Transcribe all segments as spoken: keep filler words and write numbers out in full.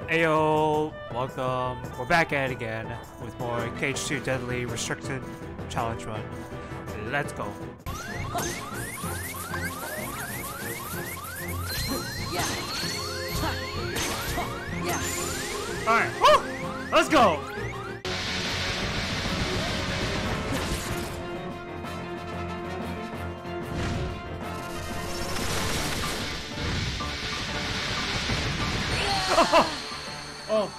Ayo, welcome. We're back at it again with more K H two Deadly Restricted Challenge Run. Let's go. Yeah. Yeah. Alright, woo! Let's go! Oh! Oh.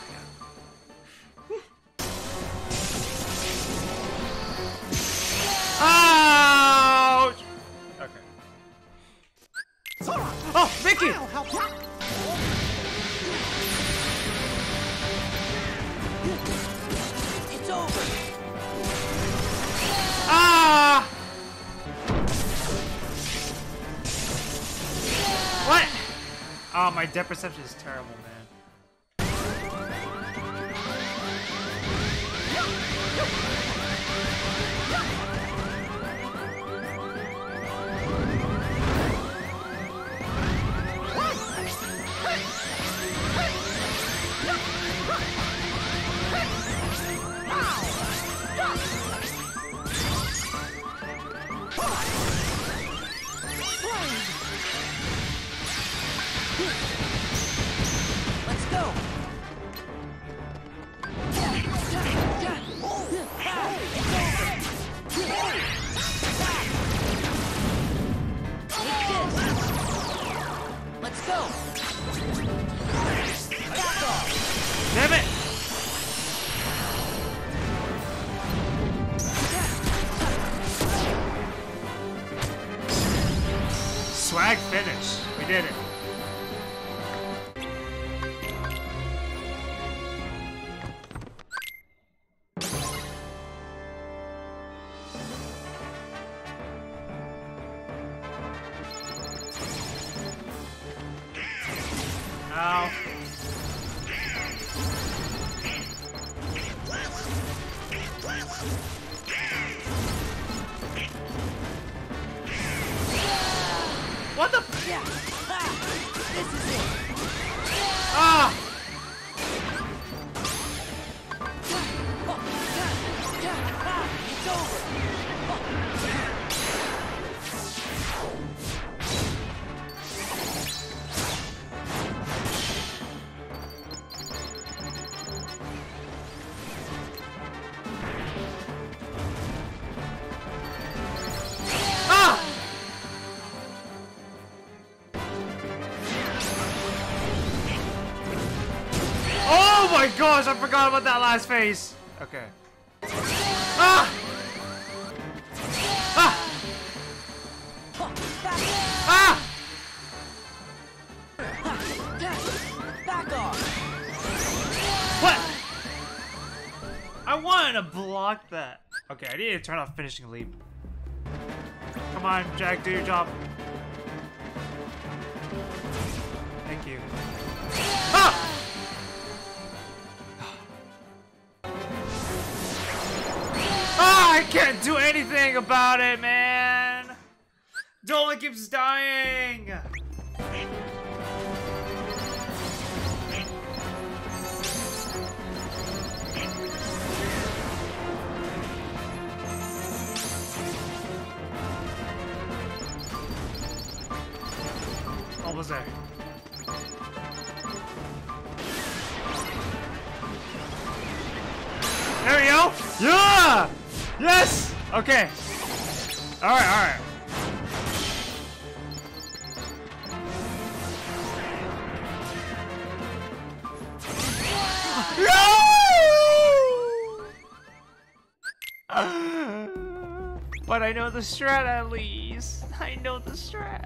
Ouch! Okay. Oh, Mickey! It's over. Ah! What? Oh, my depth perception is terrible, man. Let's go. Let's go. Damn it! Swag finish. We did it. Ow. What the f- Yeah. This is it. Ah! It's over. Ah! Oh my gosh, I forgot about that last phase. Okay. Ah! Ah! Ah! Back off. What? I wanted to block that. Okay, I need to turn off finishing leap. Come on, Jack, do your job. Thank you. Ah! Ah, I can't do anything about it, man. Dolan keeps dying. Almost there. There we go. Yeah. Yes. Okay. All right. All right. No! But I know the strat at least. I know the strat.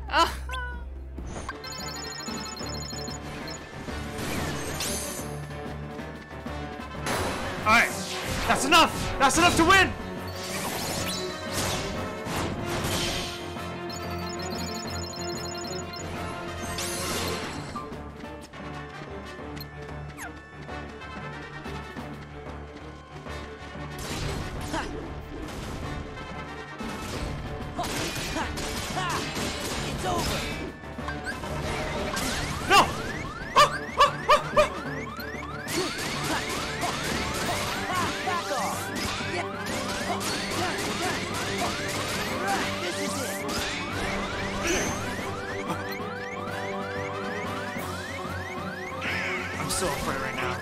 Alright, that's enough! That's enough to win! It's over. No! Ah, ah, ah, ah. so afraid right now.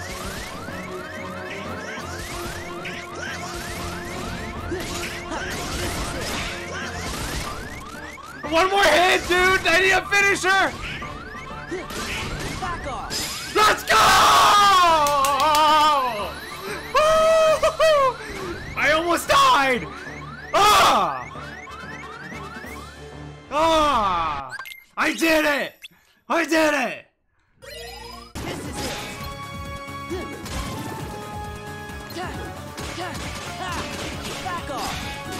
One more hit, dude! I need a finisher! Back off! Let's go! Woo-hoo-hoo! I almost died! Ah! Ah! I did it! I did it! This is it! Back off!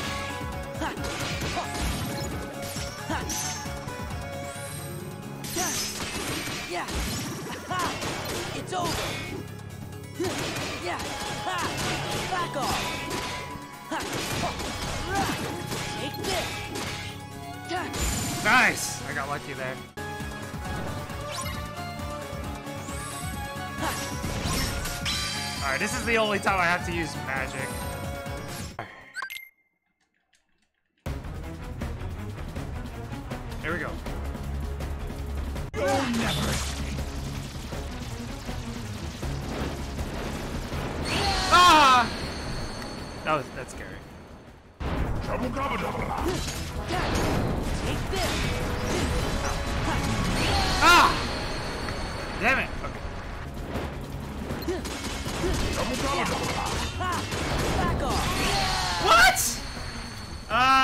Yeah! It's over! Yeah! Back off! Take this! Nice! I got lucky there. Alright, this is the only time I have to use magic. Here we go. Oh, never! Ah! That was, that's scary. Take this! Ah! Damn it! Okay. Back off! What? Uh.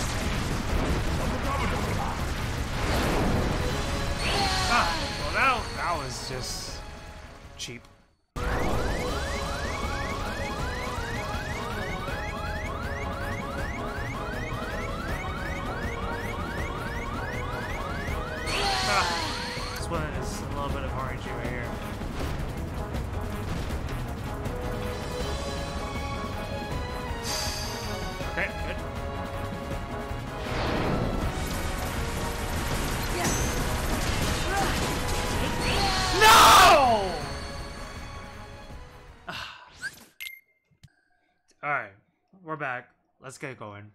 Ah, well, that, that was just cheap. Ah, this one is a little bit of R N G right here. Okay, good. No! Alright, we're back. Let's get going.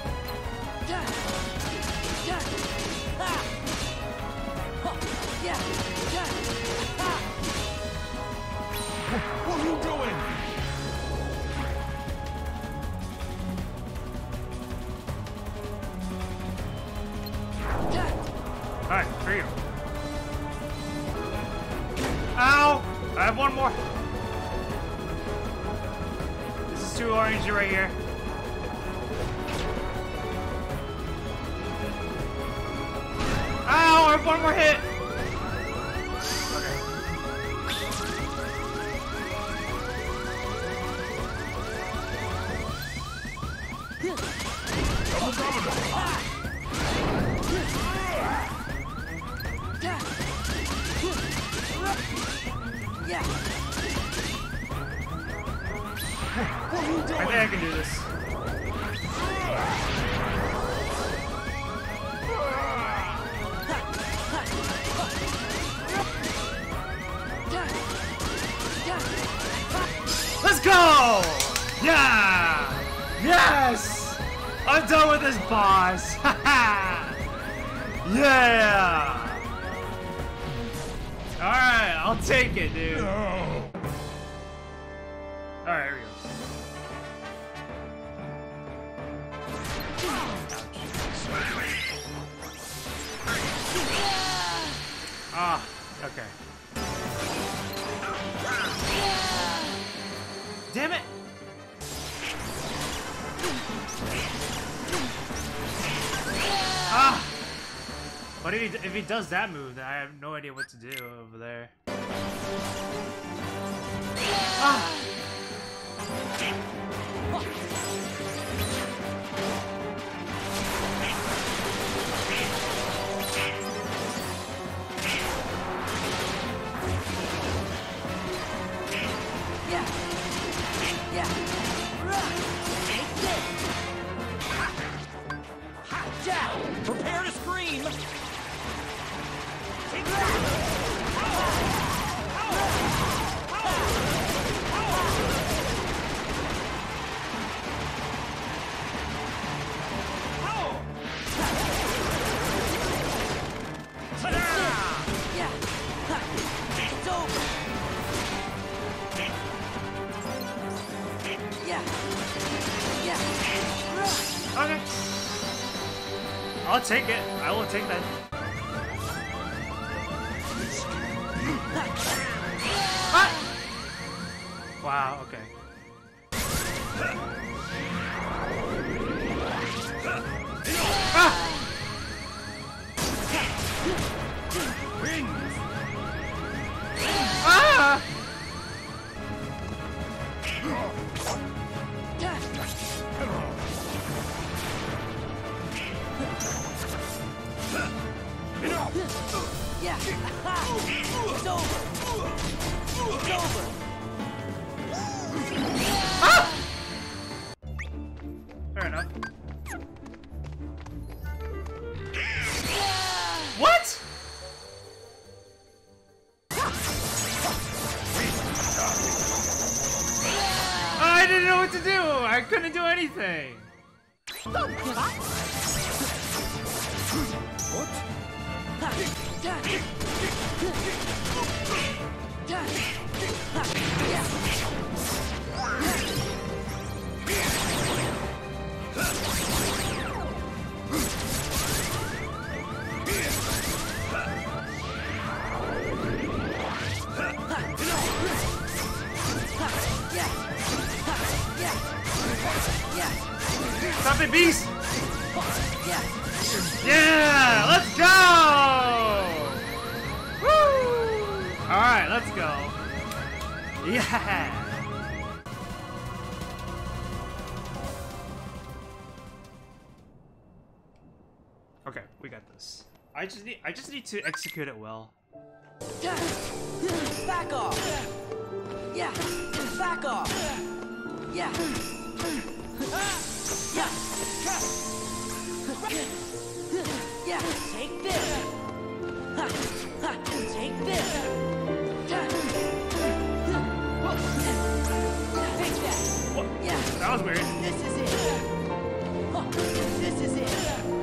What are you doing? Alright, for you. Ow! I have one more. This is two orange right here. Ow! I have one more hit. Yeah. What are you doing? I think I can do this. Let's go! Yeah! Yes! I'm done with this boss! Yeah! Alright, I'll take it, dude. No. Alright, here we go. Ah, okay. Damn it! Ah! But if he, if he does that move, then I have no idea what to do over there. Ah! Yeah. Yeah. Take this. Jack, prepare to scream. Take that. I'll take it. I will take that. Ah! Wow, okay. Ah! Ah! Yeah. It's over. It's over. Ah! Fair enough. What? I didn't know what to do. I couldn't do anything. Stop it, beast! Yeah, let's go! Woo! Alright, let's go. Yeah! Okay, we got this. I just need I just need to execute it well. Back off. Yeah. Back off. Yeah. Yeah. Yeah. Take this. Take this. Take that. What? Yeah. That was weird. This is it. This is it.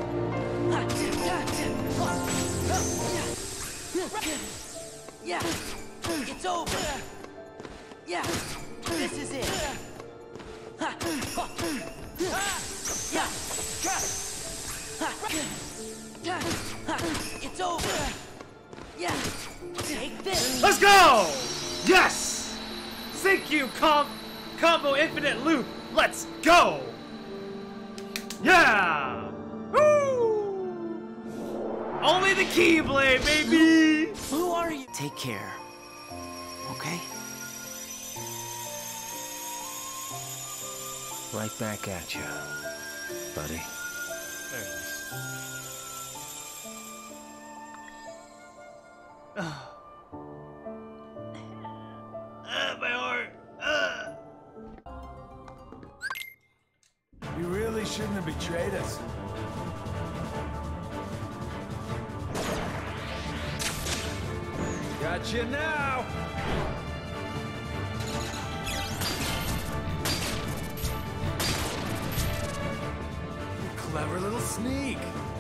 Yeah. It's over. Yeah. This is it. Yeah. It's over. Yeah. Take this. Let's go! Yes! Thank you, com combo infinite loop. Let's go! Yeah! Woo! Only the Keyblade, baby! Who are you? Take care. Okay? Right back at you, buddy. There it is. Ah, my heart. Ah. You really shouldn't have betrayed us. Gotcha now! Clever little sneak.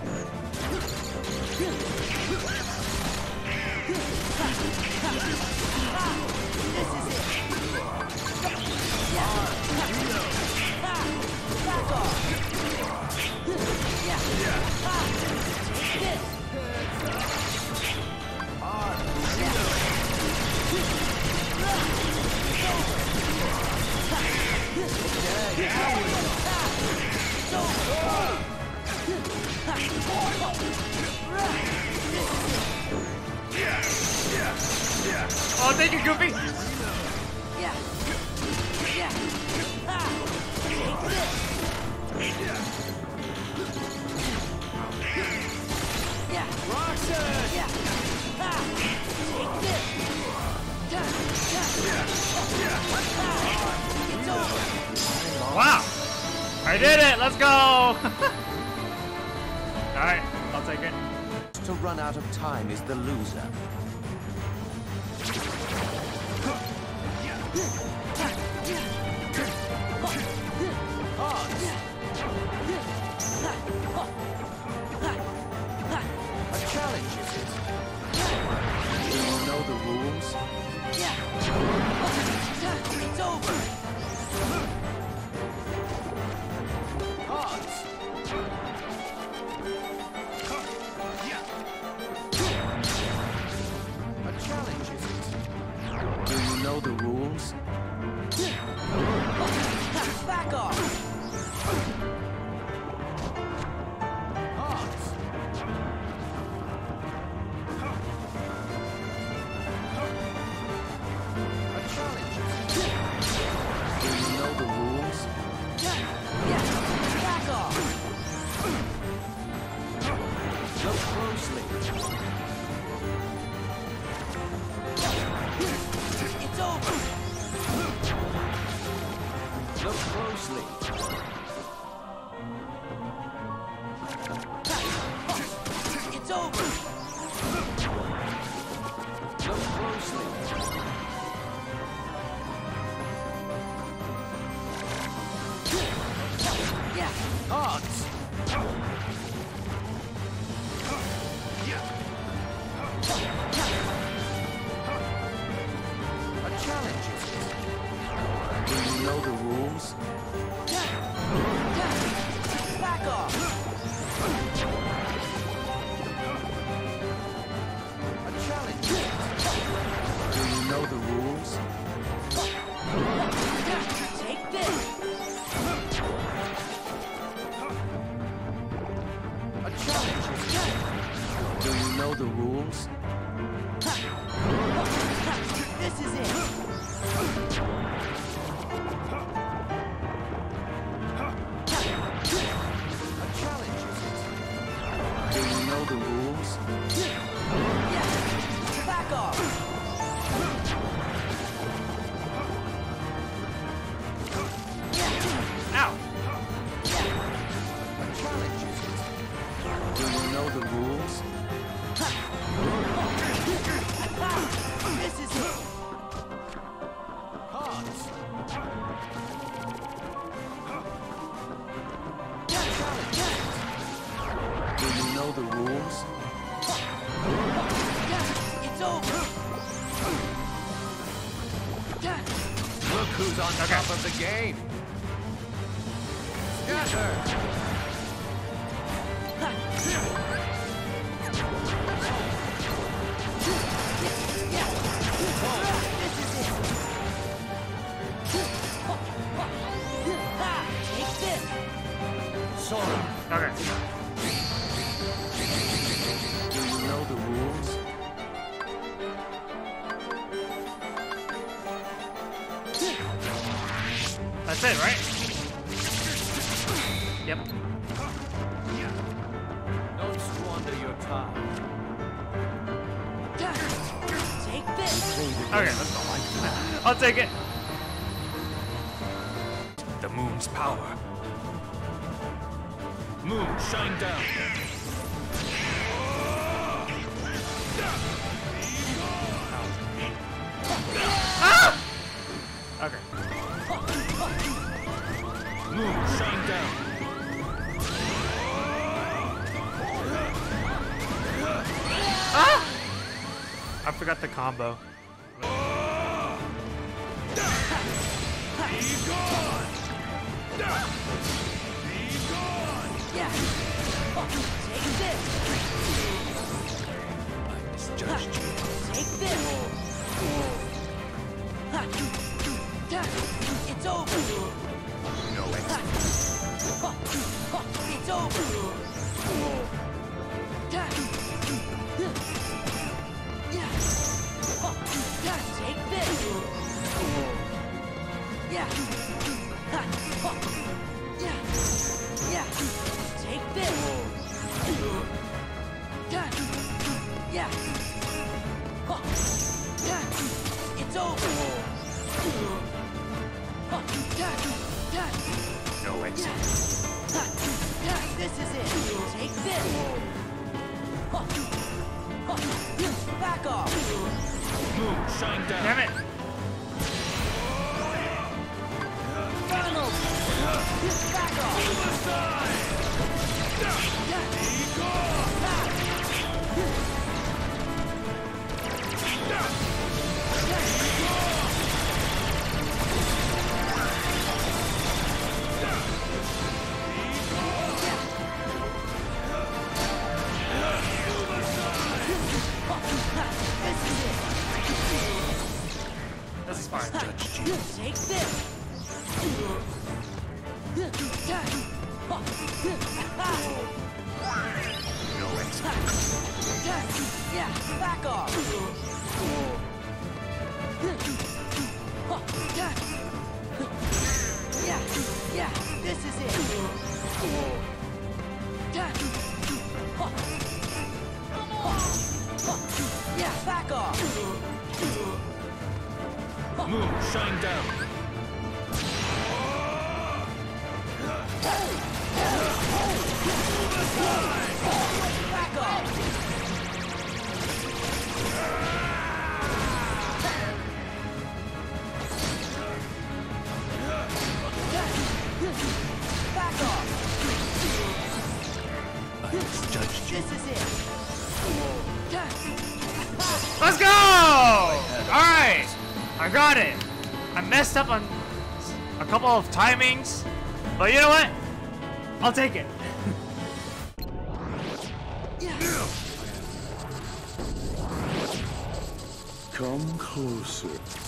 Oh, thank you, Goofy! Yeah. Yeah. Ah. Take this. Yeah. Roxas! Yeah. Ah. Take this. It's over. Wow! I did it! Let's go! Alright, I'll take it. To run out of time is the loser. A challenge, is it? Do you know the rules? Yeah. It's over. Odds. closely. It's over. Look closely. Yeah. Odds. A challenge, is it? Do you know the rules? Back off. A challenge, is it? Do you know the rules? Take this. A challenge, is it? Do you know the rules? This is it. A challenge, is it? Do you know the rules? Yeah. Back off. Ow! A challenge, is it? Do you know the rules? This is it. Cards. Do you know the rules? It's over. Look who's on top of the game. Scatter. This is it. Take this. Sora. Okay. Do you know the rules? That's it, right? Yep. Don't squander your time. Take this. Okay, let's go. I'll take it. The moon's power. Moon, shine down. Okay. Moon, shine down. I forgot the combo. Yeah. Take this. I misjudged you. Take this. It's over. No exit. It's over. Take this. Yeah. Yeah. Yeah. Take this. Yeah. It's over. No exit. This is it. Take this. Back off. Moon, shine down. Damn it! Donald. Back off. This is fine. Take this. No exit. Yeah, back off. Yeah, yeah, this is it. Yeah, back off. Moon, shine down. Back off! Back off! I misjudged you. This is it! Let's go! Alright! I got it! I messed up on a couple of timings, but you know what? I'll take it. Come closer.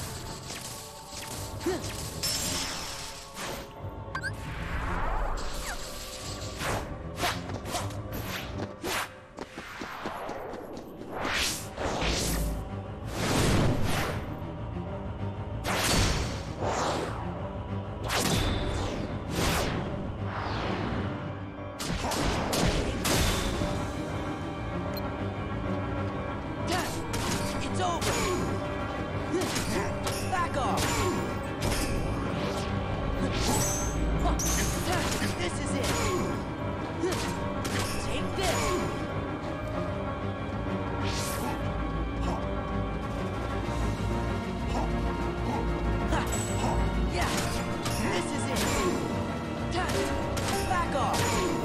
It's over! Back off! This is it! Take this! Yeah! This is it! Back off!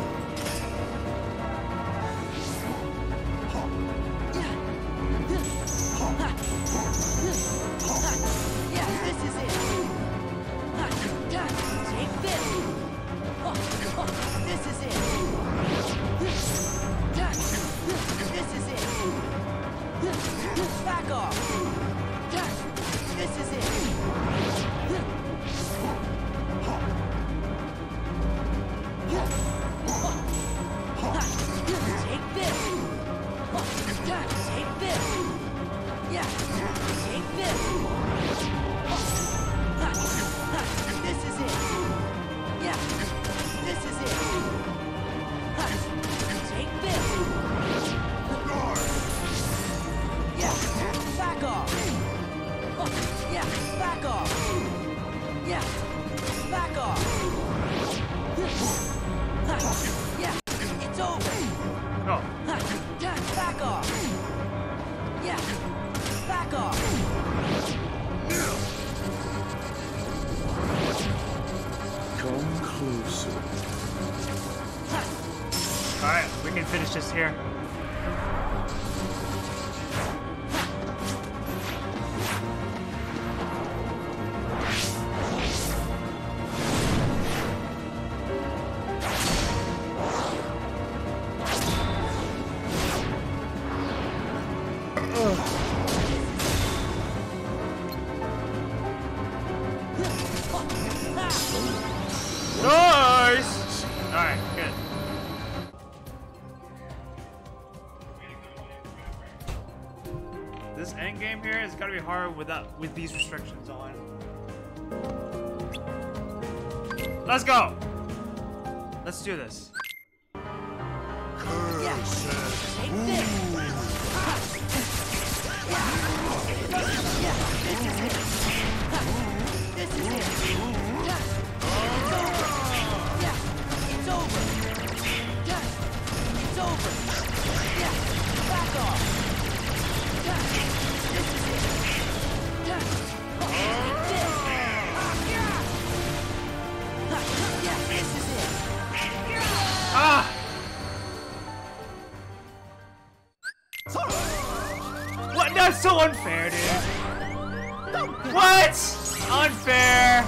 Yeah, this is it. Take this. This is it. This is it. Back off. This is it. Take this. Take this. Yeah. Take this. This is it. Yeah. This is it. Take this. Yeah. Back off. Yeah. Back off. Yeah. Back off. Yeah. It's over. Oh. Back off. Yeah. Back off. Come closer. Alright, we can finish this here. Nice! Alright, good. This end game here has got to be hard without with these restrictions on. Let's go! Let's do this. Yeah. Take this. Yeah. This is it. This is it. It's over. Yeah. It's over. Yeah. It's over. Yeah. Back off. Yeah. This is it. Yeah. Take this. Yeah. Yeah. This is it. Ah! What? That's so unfair, dude. What? Unfair.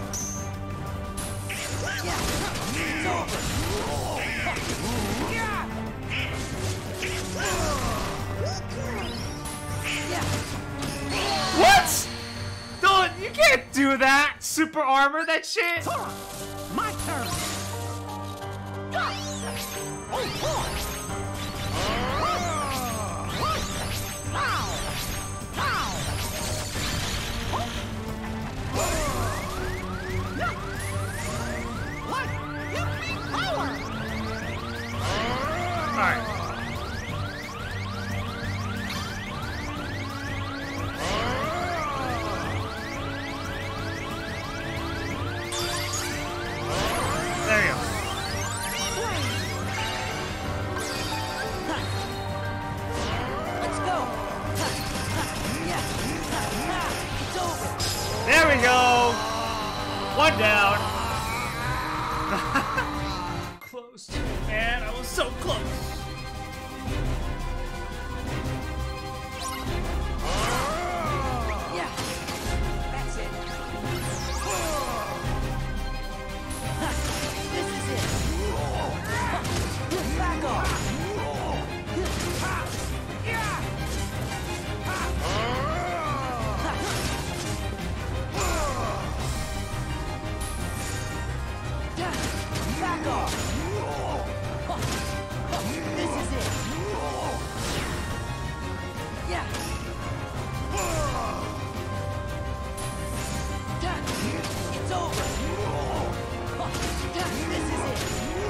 What? Don't, you can't do that. Super armor, that shit. My turn. Oh boy. Alright. we go. One down. Close, man. I was so close. Yeah. That's it. This is it. Back off. Back off. This is it. Yeah. It's over. This is it.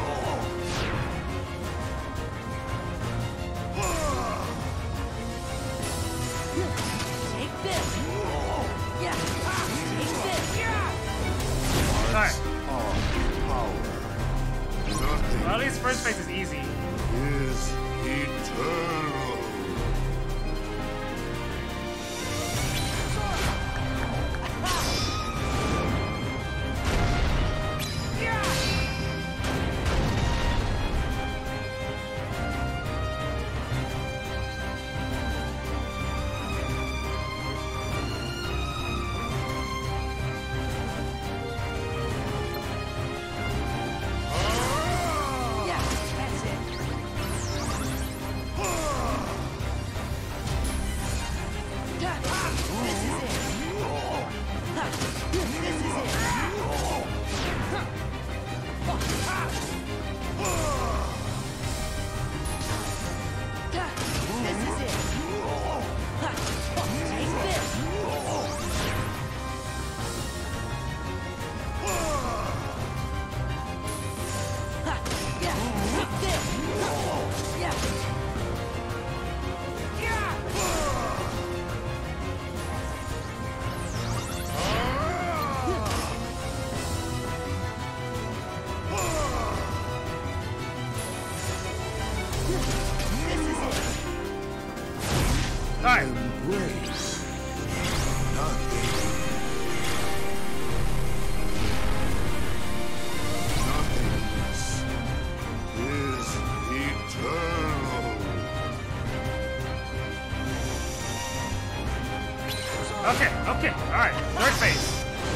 Take this. Yeah. Take this. Alright. Our power. Nothing Well, at least first phase is easy. is eternal. Yeah, that's it. Alright. Embrace nothing. Nothingness is eternal. Okay, okay, alright. Third phase.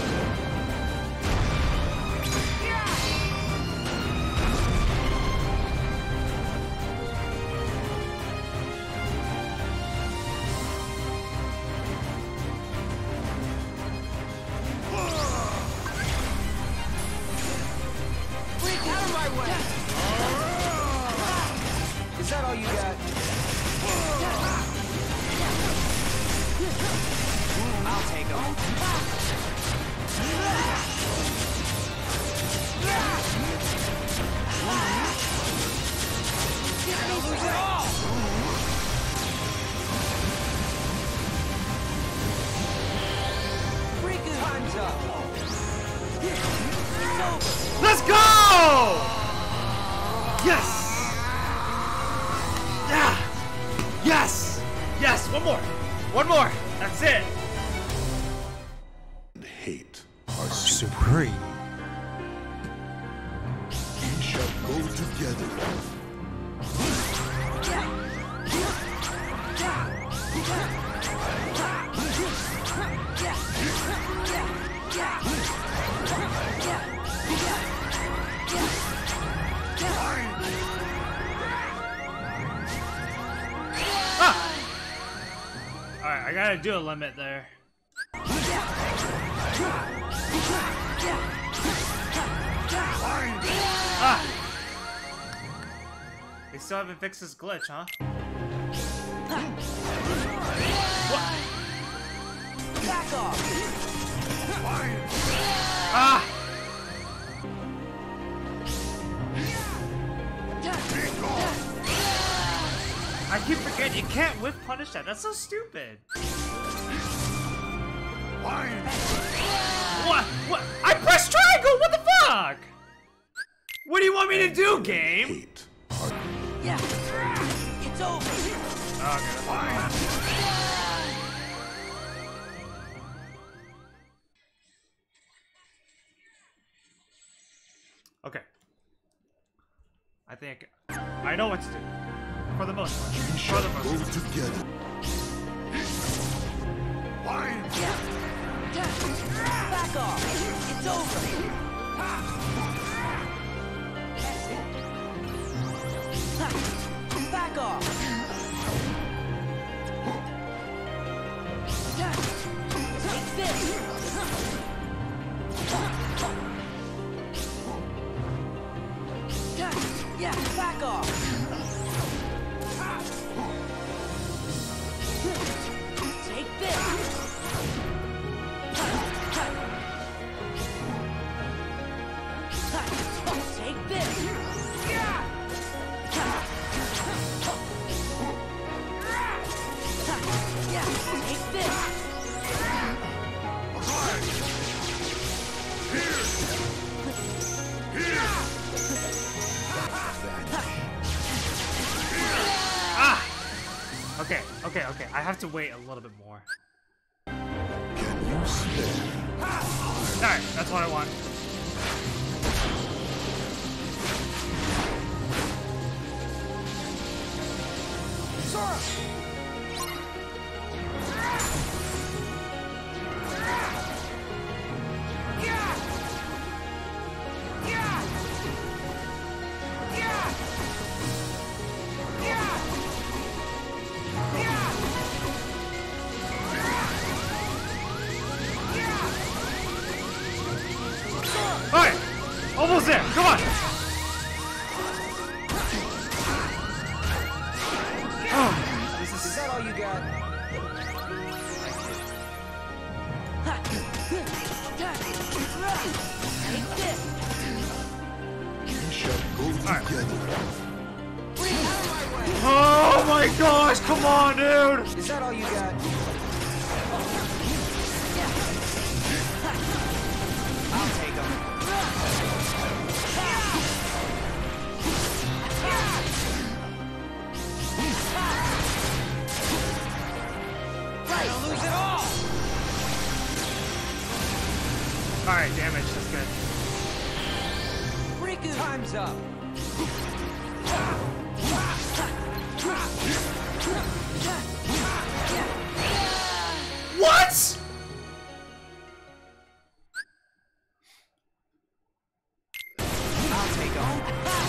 Is that all you got? I'll take them. Time's up. It's over. Let's go! Yes! Yeah! Yes! Yes! One more! One more! That's it! And hate are Supreme. We shall go together. Ah! Alright, I gotta do a limit there. Ah! They still haven't fixed this glitch, huh? What? Back off. Ah! I keep forgetting you can't whip punish that. That's so stupid. What? What? I pressed triangle. What the fuck? What do you want me to do, game? Hate are Yeah. It's over. Okay. Okay. I think I know what to do. For the most part. For the most part. together. Back off! It's over! Back off! Take this! Yeah, back off! Take this! Take this! Yeah, take this! Ah! Okay, okay, okay. I have to wait a little bit more. Can you spare? Alright, that's what I want. Sora! Alright! Almost there! Come on! Oh, this is... Is that all you got? Take this! We shall go Alright. together. Oh my gosh! Come on, dude! Is that all you got? I'll take them. I'll lose it all! Alright, damage. That's good. Riku! Time's up. What?! I'll take them.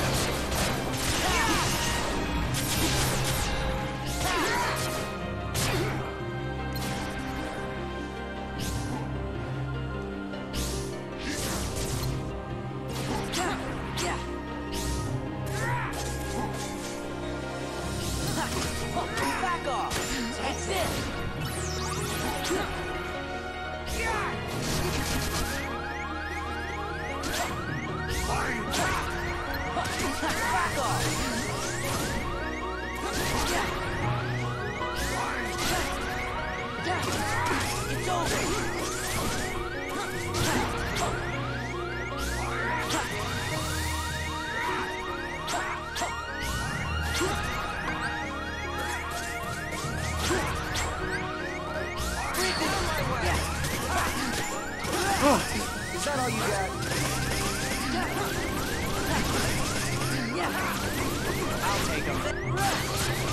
Back off! Take this! Back off! It's over! Oh, Is that all you got? I'll take them.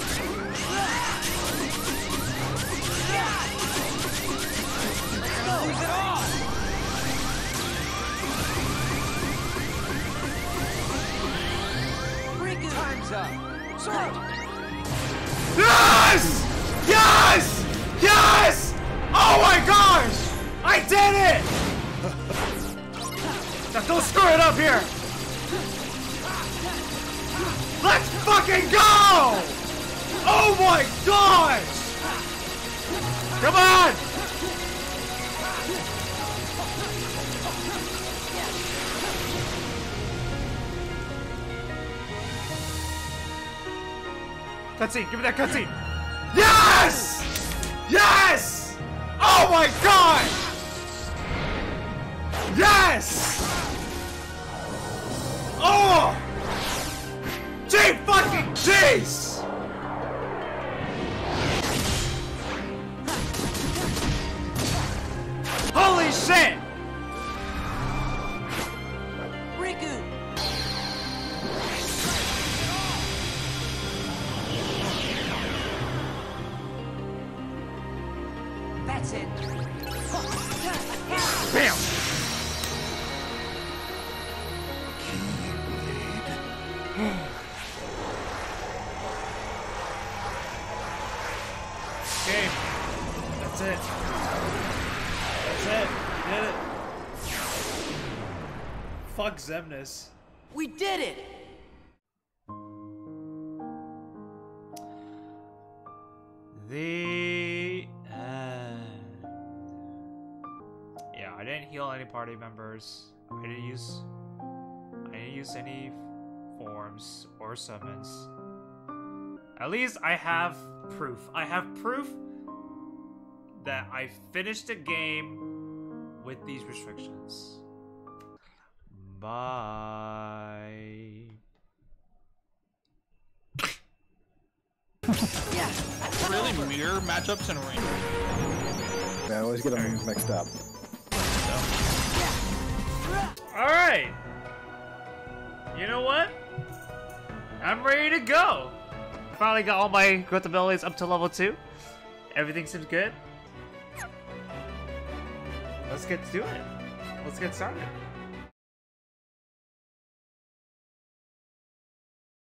Lose it all! Riku! Time's up. Sora! yes! Yes! Yes! Oh my gosh! I did it! Now don't screw it up here! Let's fucking go! Oh my gosh! Come on! Cutscene, give me that cutscene! Yes! Yes! Oh my god! Yes! Oh! Gee fucking jeez! Holy shit! Riku! That's it. Bam! Okay. That's it. That's it. We did it. Fuck Xemnas. We did it! The end. Yeah, I didn't heal any party members. I didn't use. I didn't use any forms or summons. At least I have proof. I have proof that I finished the game with these restrictions. Bye. Yeah. Really mirror matchups in Ring. I always get them mixed up. Alright. You know what? I'm ready to go. Finally got all my growth abilities up to level two. Everything seems good. Let's get to it. Let's get started.